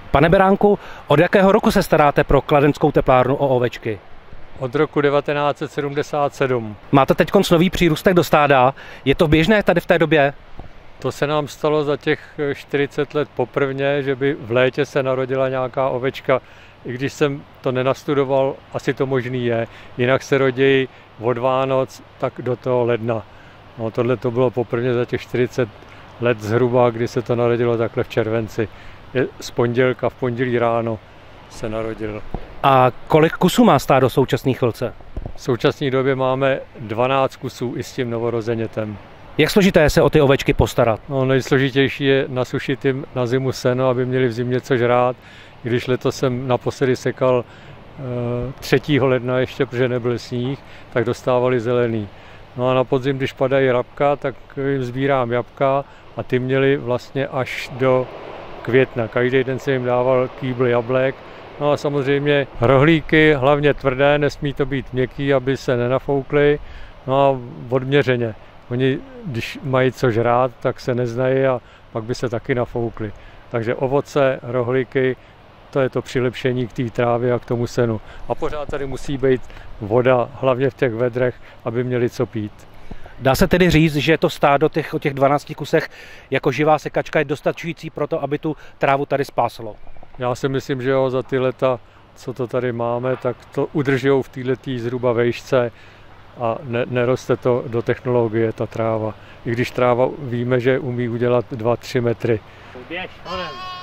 Pane Beránku, od jakého roku se staráte pro kladenskou teplárnu o ovečky? Od roku 1977. Máte teď nový přírůstek do stáda. Je to běžné tady v té době? To se nám stalo za těch 40 let poprvé, že by v létě se narodila nějaká ovečka. I když jsem to nenastudoval, asi to možný je. Jinak se rodí od Vánoc tak do toho ledna. No, tohle to bylo poprvé za těch 40 let zhruba, kdy se to narodilo takhle v červenci. Z pondělka, v pondělí ráno se narodil. A kolik kusů má stádo současný chvilce? V současné době máme 12 kusů i s tím novorozenětem. Jak složité je se o ty ovečky postarat? No, nejsložitější je nasušit jim na zimu seno, aby měli v zimě co žrát. Když letos jsem naposledy sekal 3. ledna ještě, protože nebyl sníh, tak dostávali zelený. No a na podzim, když padají jabka, tak jim sbírám jabka a ty měli vlastně až do května. Každý den jsem jim dával kýbl jablek. No a samozřejmě rohlíky, hlavně tvrdé, nesmí to být měkký, aby se nenafoukly. No a odměřeně. Oni, když mají co žrát, tak se neznají a pak by se taky nafoukli. Takže ovoce, rohlíky, to je to přilepšení k té trávě a k tomu senu. A pořád tady musí být voda, hlavně v těch vedrech, aby měli co pít. Dá se tedy říct, že to stádo o těch 12 kusech jako živá sekačka je dostačující pro to, aby tu trávu tady spáslo? Já si myslím, že jo, za ty leta, co to tady máme, tak to udržují v této zhruba vejšce a neroste to do technologie, ta tráva. I když tráva víme, že umí udělat 2-3 metry. Běž, honem.